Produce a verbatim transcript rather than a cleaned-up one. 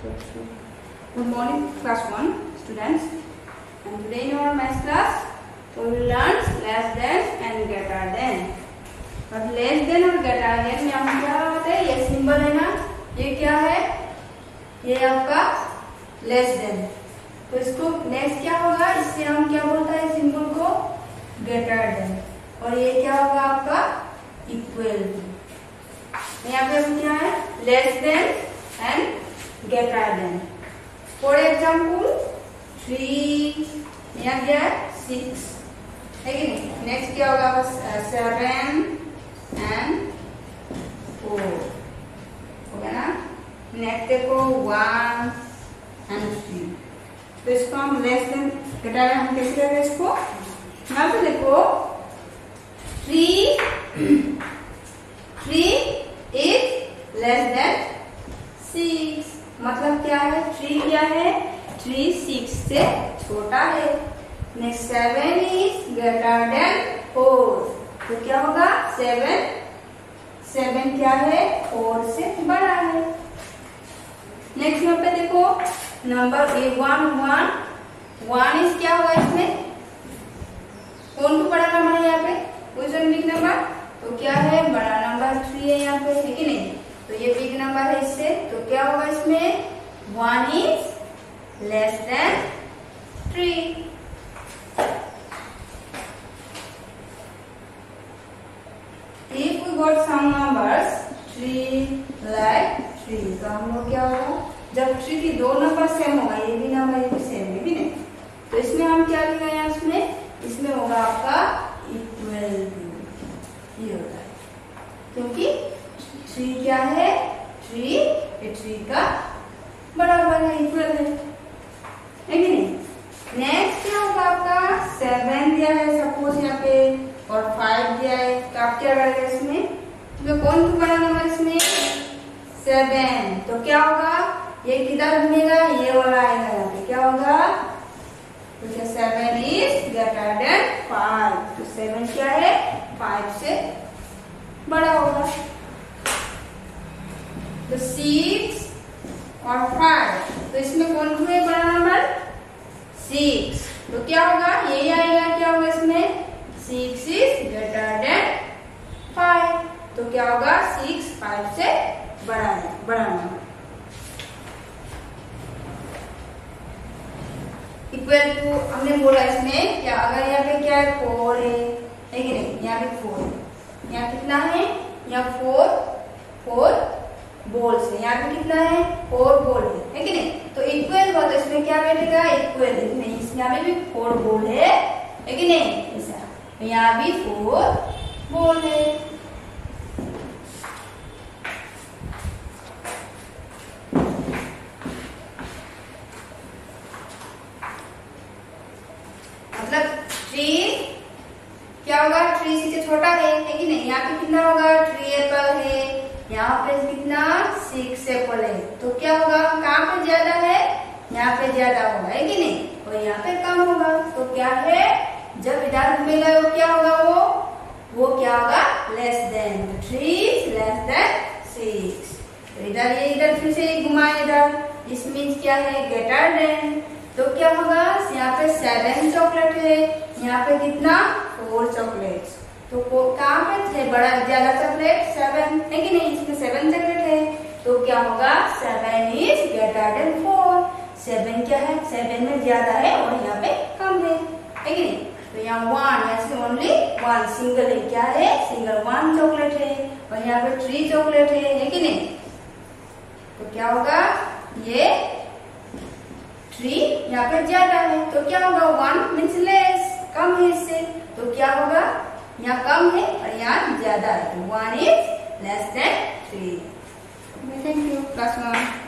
Good morning, class one students. And today in our math class, we will learn less than and greater than. और less than और greater than में हम क्या होता है? ये सिंबल है ना, ये क्या है? ये आपका less than. तो इसको next क्या होगा? इससे हम क्या बोलता है सिंबल को? greater than. और ये क्या होगा आपका? equal to. यहाँ पे हम क्या है? less than and greater than. For example, three, यहाँ क्या है? six, है कि नहीं? Next क्या होगा? seven and four, हो गया ना? Next देखो one and three. तो इसको हम less than greater than हम कैसे करेंगे इसको? यहाँ पे देखो three, three is less than six. मतलब क्या है? थ्री क्या है? थ्री सिक्स से छोटा है. Next seven is greater than four. तो क्या होगा? सेवन सेवन क्या है? फोर से बड़ा है. नेक्स्ट यहाँ पे देखो number a one one one is क्या होगा इसमें? कौन सा बड़ा नंबर है यहाँ पे? कोई सा बिग नंबर? तो क्या है? बड़ा नंबर थ्री है यहाँ पे, है कि नहीं? तो ये बिग नंबर है इससे. तो क्या होगा इसमें? One is less than three. If we got some numbers three like three, तो हम लोग क्या होगा? जब थ्री की दो नंबर सेम होगा, ये भी नंबर ये भी सेम है भी नहीं, तो इसमें हम क्या लिखेंगे? यहाँ इसमें इसमें होगा आपका इक्वल टू. ये होता है क्योंकि थ्री क्या है? थ्री ये थ्री का बराबर है, इक्वल है, है कि नहीं? नेक्स्ट क्या होगा आपका? सेवन दिया है सपोज यहाँ पे और फाइव दिया है, तो आप क्या करेंगे इसमें? तो कौन सा बड़ा नंबर इसमें? सेवन. तो क्या होगा? ये किधर घूमेगा? ये वाला आएगा यहाँ पे. क्या होगा? तो seven is greater than five. तो सेवन क्या है? फाइव से बड़ा होगा. तो सिक्स और फाइव, तो इसमें कौन सा है बड़ा नंबर? सिक्स. तो क्या होगा? यही आएगा. क्या होगा इसमें? Six is greater than five. तो क्या होगा? सिक्स फाइव से बड़ा है, बड़ा नंबर. इक्वल टू हमने बोला इसमें क्या? अगर यहाँ पे क्या है? फोर है, है कि नहीं? यहाँ पे फोर है. यहाँ कितना है? यहाँ फोर फोर बोल्स है. यहाँ पे कितना है? फोर बोल है, है कि नहीं? तो इक्वल हुआ तो इसमें क्या बैठेगा? इक्वल. नहीं, इस यहाँ पे भी फोर बोल है, है कि नहीं? ऐसा. तो यहाँ भी फोर बोल है. मतलब थ्री क्या होगा? थ्री से छोटा है, है कि नहीं? यहाँ पे कितना होगा? थ्री एप्पल है. यहाँ पे कितना? सिक्स एप्पल है. तो क्या होगा? कहाँ पे ज्यादा है? यहाँ पे ज्यादा होगा, है कि नहीं? और यहाँ पे कम होगा. तो क्या है? जब इधर घूमेगा वो क्या होगा? वो वो क्या होगा? Less than. Three is less than six. तो इधर ये इधर फिर से घुमाए इधर. इस मीन्स क्या है? Greater than. तो क्या होगा? यहाँ पे सेवन चॉकलेट है, यहाँ पे कितना? Four chocolates. तो कहाँ पे थे बड़ा ज्यादा चॉकलेट? सेवन, है कि नहीं? इसमें सेवन चॉकलेट है. तो क्या होगा? Seven is greater than four. Seven क्या है? सेवन में ज्यादा है और यहाँ पे कम है, है कि नहीं? तो यहाँ वन, यहाँ ओनली वन सिंगल है. क्या है? सिंगल वन चॉकलेट है. और यहाँ पे थ्री चॉकलेट है, है कि नहीं? तो क्या होगा? ये थ्री यहाँ पे ज्यादा है. तो क्या होगा? वन मीन्स लेस, कम है इससे. तो क्या होगा? यहाँ कम है और यहाँ ज्यादा है. One is less than three. Thank you class one.